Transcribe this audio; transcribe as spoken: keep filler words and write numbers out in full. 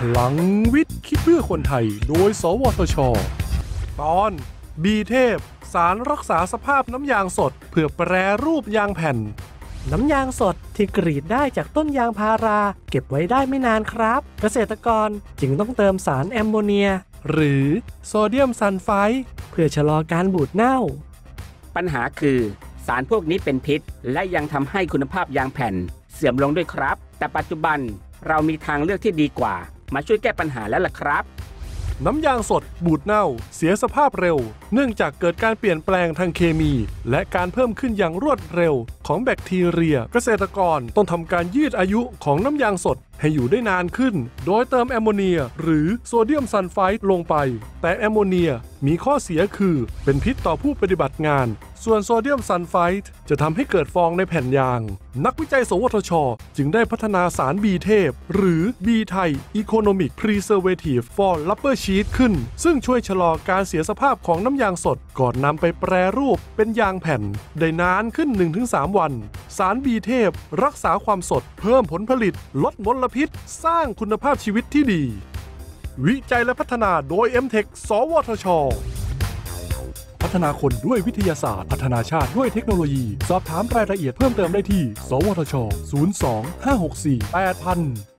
ลังวิทย์คิดเพื่อคนไทยโดยสวทช.ตอนบีเทพสารรักษาสภาพน้ำยางสดเพื่อแปรรูปยางแผ่นน้ำยางสดที่กรีดได้จากต้นยางพาราเก็บไว้ได้ไม่นานครับเกษตรกรจึงต้องเติมสารแอมโมเนียหรือโซเดียมซัลไฟด์เพื่อชะลอการบูดเน่าปัญหาคือสารพวกนี้เป็นพิษและยังทำให้คุณภาพยางแผ่นเสื่อมลงด้วยครับแต่ปัจจุบันเรามีทางเลือกที่ดีกว่ามาช่วยแก้ปัญหาแล้วล่ะครับน้ำยางสดบูดเน่าเสียสภาพเร็วเนื่องจากเกิดการเปลี่ยนแปลงทางเคมีและการเพิ่มขึ้นอย่างรวดเร็วของแบคทีเรียเกษตรกรต้องทำการยืดอายุของน้ำยางสดให้อยู่ได้นานขึ้นโดยเติมแอมโมเนียหรือโซเดียมซัลไฟด์ลงไปแต่แอมโมเนียมีข้อเสียคือเป็นพิษต่อผู้ปฏิบัติงานส่วนโซเดียมซัลไฟด์จะทำให้เกิดฟองในแผ่นยางนักวิจัยสวทช.จึงได้พัฒนาสารบีเทพหรือ B Thai Economic Preservative for Rubber Sheet ขึ้นซึ่งช่วยชะลอการเสียสภาพของน้ำยางสดก่อนนำไปแปรรูปเป็นยางแผ่นได้นานขึ้น หนึ่งถึงสาม วันสารบีเทพรักษาความสดเพิ่มผลผลิตลดมลพิษสร้างคุณภาพชีวิตที่ดีวิจัยและพัฒนาโดย เอ็ม เทค สวทช.พัฒนาคนด้วยวิทยาศาสตร์พัฒนาชาติด้วยเทคโนโลยีสอบถามรายละเอียดเพิ่มเติมได้ที่สวทช ศูนย์ สอง ห้า หก สี่ แปด ศูนย์ ศูนย์